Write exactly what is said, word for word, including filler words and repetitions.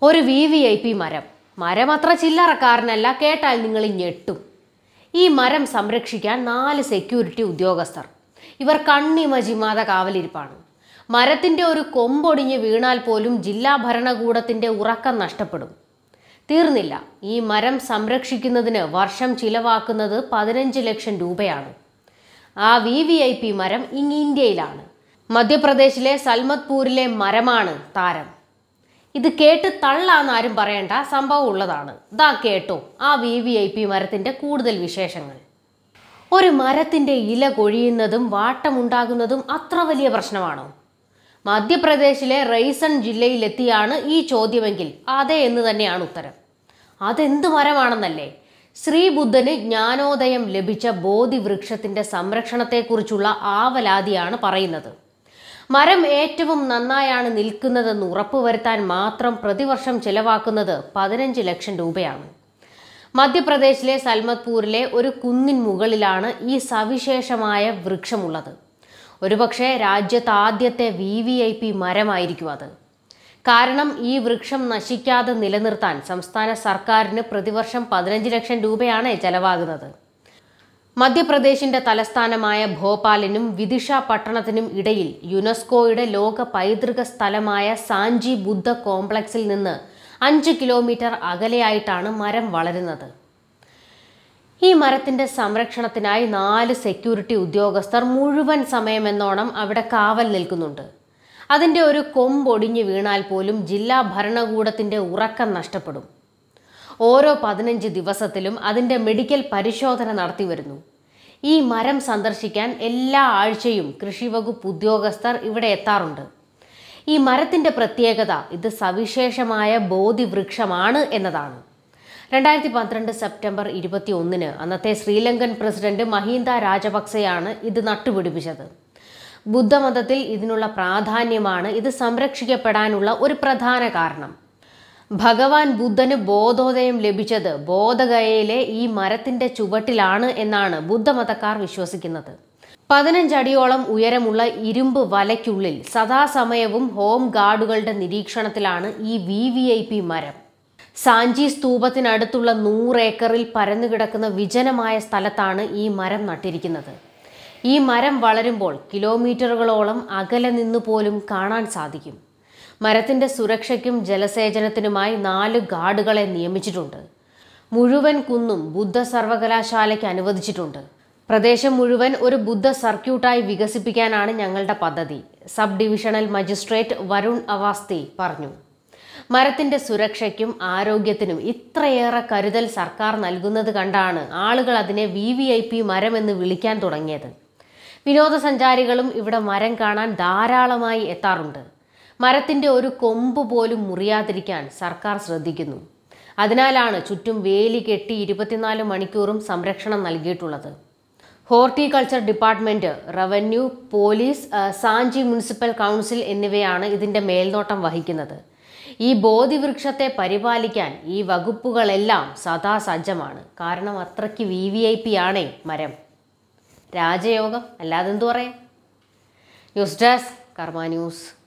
ഒരു V V I P മരം. മരം അത്ര ചില്ലറക്കാരനല്ല, കേട്ടാൽ നിങ്ങൾ ഞെട്ടും. ഈ മരം സംരക്ഷിക്കാൻ നാല് സെക്യൂരിറ്റി ഉദ്യോഗസ്ഥർ. ഇവർ കണ്ണിമ ചിമ്മാതെ കാവലിരിപ്പാണ്. മരത്തിൻ്റെ ഒരു കൊമ്പൊടിഞ്ഞ് വീണാൽ പോലും ജില്ലാ ഭരണകൂടത്തിൻ്റെ ഉറക്കം നഷ്ടപ്പെടും. തീർന്നില്ല, ഈ മരം സംരക്ഷിക്കുന്നതിന് വർഷം ചിലവാക്കുന്നത് പതിനഞ്ച് ലക്ഷം രൂപയാണ്. ആ വി വി ഐ പി മരം ഇങ്ങ് ഇന്ത്യയിലാണ്. മധ്യപ്രദേശിലെ സൽമത്പൂരിലെ മരമാണ് താരം. ഇത് കേട്ട് തള്ളാന്നാരും പറയേണ്ട, സംഭവം ഉള്ളതാണ്. ദാ കേട്ടോ ആ വി വി ഐ പി മരത്തിൻ്റെ കൂടുതൽ വിശേഷങ്ങൾ. ഒരു മരത്തിൻ്റെ ഇല കൊഴിയുന്നതും വാട്ടമുണ്ടാകുന്നതും അത്ര വലിയ പ്രശ്നമാണോ? മധ്യപ്രദേശിലെ റൈസൺ ജില്ലയിലെത്തിയാണ് ഈ ചോദ്യമെങ്കിൽ അതെ എന്ന് തന്നെയാണ് ഉത്തരം. അതെന്ത് മരമാണെന്നല്ലേ? ശ്രീബുദ്ധന് ജ്ഞാനോദയം ലഭിച്ച ബോധി വൃക്ഷത്തിൻ്റെ സംരക്ഷണത്തെക്കുറിച്ചുള്ള ആവലാതിയാണ് പറയുന്നത്. മരം ഏറ്റവും നന്നായാണ് നിൽക്കുന്നതെന്ന് ഉറപ്പുവരുത്താൻ മാത്രം പ്രതിവർഷം ചെലവാക്കുന്നത് പതിനഞ്ച് ലക്ഷം രൂപയാണ്. മധ്യപ്രദേശിലെ സൽമത്പൂരിലെ ഒരു കുന്നിൻ മുകളിലാണ് ഈ സവിശേഷമായ വൃക്ഷമുള്ളത്. ഒരുപക്ഷെ രാജ്യത്ത് ആദ്യത്തെ വി വി ഐ പി മരമായിരിക്കും അത്. കാരണം ഈ വൃക്ഷം നശിക്കാതെ നിലനിർത്താൻ സംസ്ഥാന സർക്കാരിന് പ്രതിവർഷം പതിനഞ്ച് ലക്ഷം രൂപയാണ് ചെലവാകുന്നത്. മധ്യപ്രദേശിന്റെ തലസ്ഥാനമായ ഭോപ്പാലിനും വിദിഷ പട്ടണത്തിനും ഇടയിൽ യുനെസ്കോയുടെ ലോക പൈതൃക സ്ഥലമായ സാഞ്ചി ബുദ്ധ കോംപ്ലക്സിൽ നിന്ന് അഞ്ച് കിലോമീറ്റർ അകലെയായിട്ടാണ് മരം വളരുന്നത്. ഈ മരത്തിന്റെ സംരക്ഷണത്തിനായി നാല് സെക്യൂരിറ്റി ഉദ്യോഗസ്ഥർ മുഴുവൻ സമയമെന്നോണം അവിടെ കാവൽ നിൽക്കുന്നുണ്ട്. അതിൻ്റെ ഒരു കൊമ്പൊടിഞ്ഞു വീണാൽ പോലും ജില്ലാ ഭരണകൂടത്തിൻ്റെ ഉറക്കം നഷ്ടപ്പെടും. ഓരോ പതിനഞ്ച് ദിവസത്തിലും അതിൻ്റെ മെഡിക്കൽ പരിശോധന നടത്തി വരുന്നു. ഈ മരം സന്ദർശിക്കാൻ എല്ലാ ആഴ്ചയും കൃഷിവകുപ്പ് ഉദ്യോഗസ്ഥർ ഇവിടെ എത്താറുണ്ട്. ഈ മരത്തിൻ്റെ പ്രത്യേകത ഇത് സവിശേഷമായ ബോധിവൃക്ഷമാണ് എന്നതാണ്. രണ്ടായിരത്തി പന്ത്രണ്ട് സെപ്റ്റംബർ ഇരുപത്തി ഒന്നിന് അന്നത്തെ ശ്രീലങ്കൻ പ്രസിഡന്റ് മഹീന്ദ രാജപക്സെയാണ് ഇത് നട്ടുപിടിപ്പിച്ചത്. ബുദ്ധമതത്തിൽ ഇതിനുള്ള പ്രാധാന്യമാണ് ഇത് സംരക്ഷിക്കപ്പെടാനുള്ള ഒരു പ്രധാന കാരണം. ഭഗവാൻ ബുദ്ധന് ബോധോദയം ലഭിച്ചത് ബോധഗയയിലെ ഈ മരത്തിന്റെ ചുവട്ടിലാണ് എന്നാണ് ബുദ്ധമതക്കാർ വിശ്വസിക്കുന്നത്. പതിനഞ്ചടിയോളം ഉയരമുള്ള ഇരുമ്പ് വലയ്ക്കുള്ളിൽ സദാസമയവും ഹോം ഗാർഡുകളുടെ നിരീക്ഷണത്തിലാണ് ഈ വി വി ഐ പി മരം. സാഞ്ചി സ്തൂപത്തിനടുത്തുള്ള നൂറ് ഏക്കറിൽ പരന്നുകിടക്കുന്ന വിജനമായ സ്ഥലത്താണ് ഈ മരം നട്ടിരിക്കുന്നത്. ഈ മരം വളരുമ്പോൾ കിലോമീറ്ററുകളോളം അകലെ നിന്നു പോലും കാണാൻ സാധിക്കും. മരത്തിൻ്റെ സുരക്ഷയ്ക്കും ജലസേചനത്തിനുമായി നാല് ഗാർഡുകളെ നിയമിച്ചിട്ടുണ്ട്. മുഴുവൻ കുന്നും ബുദ്ധ സർവകലാശാലയ്ക്ക് അനുവദിച്ചിട്ടുണ്ട്. പ്രദേശം മുഴുവൻ ഒരു ബുദ്ധ സർക്യൂട്ടായി വികസിപ്പിക്കാനാണ് ഞങ്ങളുടെ പദ്ധതി, sub divisional magistrate Varun Awasthi പറഞ്ഞു. മരത്തിൻ്റെ സുരക്ഷയ്ക്കും ആരോഗ്യത്തിനും ഇത്രയേറെ കരുതൽ സർക്കാർ നൽകുന്നത് കണ്ടാണ് ആളുകൾ അതിനെ വി വി ഐ പി മരം എന്ന് വിളിക്കാൻ തുടങ്ങിയത്. വിനോദസഞ്ചാരികളും ഇവിടെ മരം കാണാൻ ധാരാളമായി എത്താറുണ്ട്. മരത്തിൻ്റെ ഒരു കൊമ്പ് പോലും മുറിയാതിരിക്കാൻ സർക്കാർ ശ്രദ്ധിക്കുന്നു. അതിനാലാണ് ചുറ്റും വേലി കെട്ടി ഇരുപത്തിനാല് മണിക്കൂറും സംരക്ഷണം നൽകിയിട്ടുള്ളത്. Horticulture department, revenue, police, Sanchi municipal council എന്നിവയാണ് ഇതിൻ്റെ മേൽനോട്ടം വഹിക്കുന്നത്. ഈ ബോധിവൃക്ഷത്തെ പരിപാലിക്കാൻ ഈ വകുപ്പുകളെല്ലാം സദാ സജ്ജമാണ്. കാരണം അത്രയ്ക്ക് വി വി ഐ പി ആണേ മരം. രാജയോഗം, അല്ലാതെന്തു പറയാം. News desk Karma news.